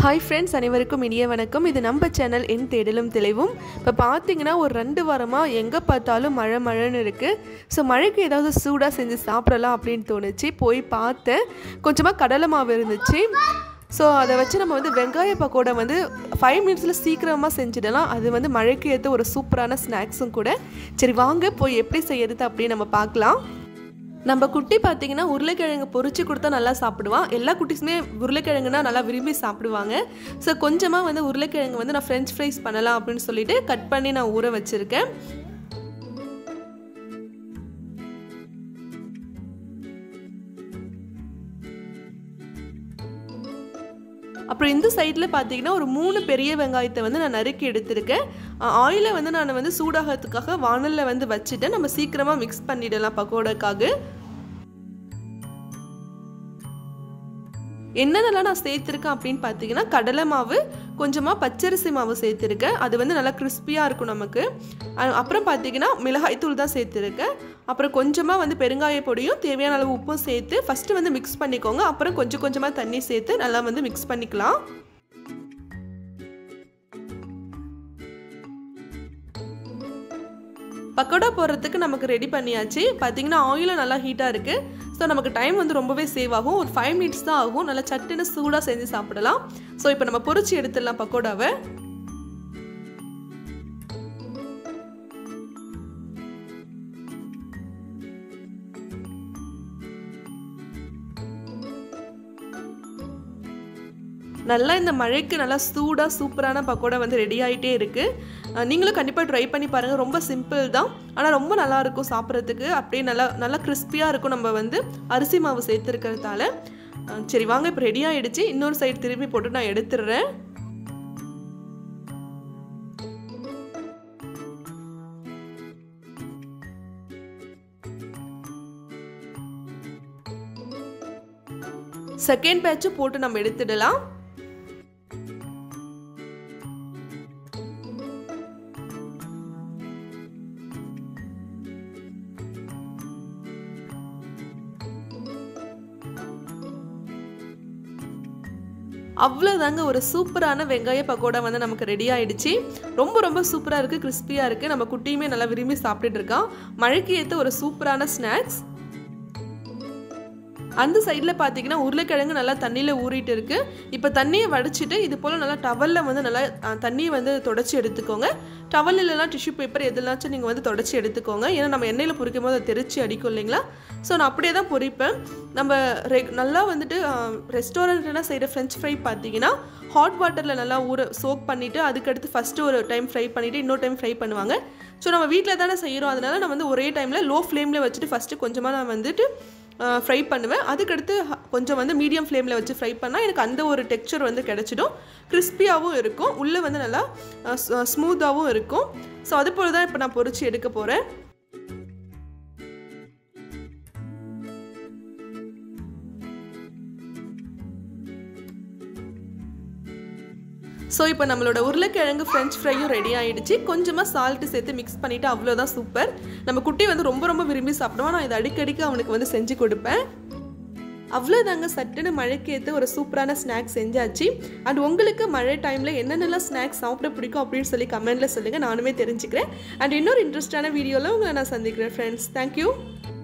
Hi friends, அனைவருக்கும் இனிய வணக்கம். இது நம்ம சேனல் என் தேடலும் தெளிவும். இப்போ பாத்தீங்கன்னா ஒரு 2 வாரமா எங்க பார்த்தாலும் மழைன்னு இருக்கு. சோ மழைக்கு ஏதாவது சூடா செஞ்சு சாப்பிடலாம் அப்படினு தோணுச்சு. போய் பார்த்தேன். கொஞ்சமா கடலை மாவு இருந்துச்சு. சோ அத வச்சு நம்ம வந்து வெங்காய பக்கோடா வந்து 5 மினிட்ஸ்ல சீக்கிரமா செஞ்சிடலாம். அது வந்து மழைக்கு ஏத்த ஒரு சூப்பரான ஸ்நாக்ஸும் கூட. சரி வாங்க போய் எப்படி செய்யறது அப்படி நம்ம பார்க்கலாம். நம்ம குட்டி பாத்தீங்கன்னா உருளைக்கிழங்கு பொரிச்சு கொடுத்தா நல்லா சாப்பிடுவான். எல்லா குட்டீஸ்மே உருளைக்கிழங்குனா நல்லா விரும்பி சாப்பிடுவாங்க. சோ கொஞ்சமா வந்து உருளைக்கிழங்கு வந்து நான் ஃப்ரெஞ்ச் ஃப்ரைஸ் பண்ணலாம் அப்படினு சொல்லிட்டு கட் பண்ணி நான் ஊற வச்சிருக்கேன். அப்புறம் இந்த சைடுல பாத்தீங்கன்னா ஒரு 3 பெரிய வெங்காயத்தை வந்து நான் நறுக்கி எடுத்துர்க்கேன். ஆயிலை வந்து நான் வந்து சூடாகிறதுக்காக வாணல்ல வந்து வச்சிட்டு நம்ம சீக்கிரமா mix பண்ணிடலாம் பக்கோடாக்காக. என்னென்னலாம் நான் சேர்த்திருக்கேன் அப்படினு பாத்தீங்கன்னா கடலை மாவு, கொஞ்சமா பச்சரிசி மாவு சேர்த்திருக்கேன். அது வந்து நல்லா கிறிஸ்பியா இருக்கும் நமக்கு. அப்புறம் பாத்தீங்கன்னா மிளகாய் தூள் தான் சேர்த்திருக்கேன். அப்புறம் கொஞ்சமா வந்து பெருங்காய பொடியும் தேவையான அளவு உப்பும் சேர்த்து ஃபர்ஸ்ட் வந்து mix பண்ணிக்கோங்க. அப்புறம் கொஞ்சமா தண்ணி சேர்த்து நல்லா வந்து mix பண்ணிக்கலாம். பக்கோடா போடுறதுக்கு நமக்கு ரெடி பண்ணியாச்சு. பாத்தீங்கன்னா ஆயிலும் நல்லா ஹீட்டா இருக்கு. சோ நமக்கு டைம் வந்து ரொம்பவே சேவ் ஆகும். ஒரு 5 மினிட்ஸ் தான் ஆகும். நல்லா சட்டுன்னு சூடா செஞ்சு சாப்பிடலாம். சோ இப்போ நம்ம பொரிச்சு எடுத்துடலாம் பக்கோடாவை. நல்லா இந்த மழைக்கு நல்லா சூடா சூப்பரான பக்கோடா வந்து ரெடி ஆயிட்டே இருக்கு. நீங்களும் கண்டிப்பா ட்ரை பண்ணி பாருங்க. ரொம்ப சிம்பிள் தான். ஆனா ரொம்ப நல்லா இருக்கும் சாப்பிடுறதுக்கு. அப்படியே நல்லா கிறிஸ்பியா இருக்கும் நம்ம வந்து அரிசி மாவு சேர்த்திருக்கிறதால. சரி வாங்க இப்போ ரெடி ஆயிடுச்சு. இன்னொரு சைடு திருப்பி போட்டு நான் எடுத்துறேன். செகண்ட் பேட்ச் போட்டு நம்ம எடுத்துடலாம். அவ்வளவுதாங்க ஒரு சூப்பரான வெங்காய பக்கோடா வந்து நமக்கு ரெடி ஆயிடுச்சு. ரொம்ப சூப்பரா இருக்கு, கிறிஸ்பியா இருக்கு. நம்ம குட்டியுமே நல்லா விரும்பி சாப்பிட்டுட்டு இருக்கான். மழைக்கு ஏத்த ஒரு சூப்பரான ஸ்நாக்ஸ். அந்த சைடுல பாத்தீங்கன்னா உருளைக்கிழங்கு நல்லா தண்ணியில ஊறிட்டு இருக்கு. இப்போ தண்ணியை வடிச்சிட்டு இது போல நல்லா டவல்ல வந்து நல்லா தண்ணியை வந்து தொடச்சி எடுத்துக்கோங்க. டவல் இல்லைனா டிஷ்யூ பேப்பர் எதுலாச்சும் நீங்க வந்து தொடச்சி எடுத்துக்கோங்க. ஏன்னா நம்ம எண்ணெயில பொரிக்கும் போது தெரிச்சு அடிக்கும் இல்லைங்களா. ஸோ நான் அப்படியே தான் பொரிப்பேன். நம்ம நல்லா வந்துட்டு ரெஸ்டாரண்ட்லாம் செய்கிற ஃப்ரெஞ்ச் ஃப்ரை பார்த்தீங்கன்னா ஹாட் வாட்டரில் நல்லா சோக் பண்ணிவிட்டு அதுக்கடுத்து ஃபஸ்ட்டு ஒரு டைம் ஃப்ரை பண்ணிவிட்டு இன்னொரு டைம் ஃப்ரை பண்ணுவாங்க. ஸோ நம்ம வீட்டில் தானே செய்கிறோம். அதனால நான் வந்து ஒரே டைமில் லோ ஃப்ளேமில் வச்சுட்டு ஃபஸ்ட்டு கொஞ்சமாக நான் வந்துட்டு ஃப்ரை பண்ணுவேன். அதுக்கடுத்து கொஞ்சம் வந்து மீடியம் ஃப்ளேமில் வச்சு ஃப்ரை பண்ணால் எனக்கு அந்த ஒரு டெக்ஸ்சர் வந்து கிடச்சிடும். கிறிஸ்பியாகவும் இருக்கும், உள்ளே வந்து நல்லா ஸ்மூத்தாகவும் இருக்கும். ஸோ அது போல் தான் இப்போ நான் பொரிச்சு எடுக்க போகிறேன். ஸோ இப்போ நம்மளோட உருளைக்கிழங்கு ஃப்ரெஞ்ச் ஃப்ரையும் ரெடி ஆகிடுச்சு. கொஞ்சமாக சால்ட்டு சேர்த்து மிக்ஸ் பண்ணிவிட்டு அவ்வளோதான் சூப்பர். நம்ம குட்டி வந்து ரொம்ப விரும்பி சாப்பிடுவான். நான் இதை அடிக்கடிக்கு அவனுக்கு வந்து செஞ்சு கொடுப்பேன். அவ்வளோதாங்க சட்டுன்னு மழைக்கு ஏற்ற ஒரு சூப்பரான ஸ்நாக்ஸ் செஞ்சாச்சு. அண்ட் உங்களுக்கு மழை டைமில் என்னென்னலாம் ஸ்நாக்ஸ் சாப்பிட பிடிக்கும் அப்படின்னு சொல்லி கமெண்ட்டில் சொல்லுங்கள். நானுமே தெரிஞ்சுக்கிறேன். அண்ட் இன்னொரு இன்ட்ரெஸ்டான வீடியோவில் உங்களை நான் சந்திக்கிறேன் ஃப்ரெண்ட்ஸ். தேங்க்யூ.